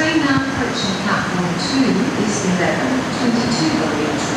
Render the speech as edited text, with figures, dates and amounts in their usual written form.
train now approaching platform 2 is 11:22 on the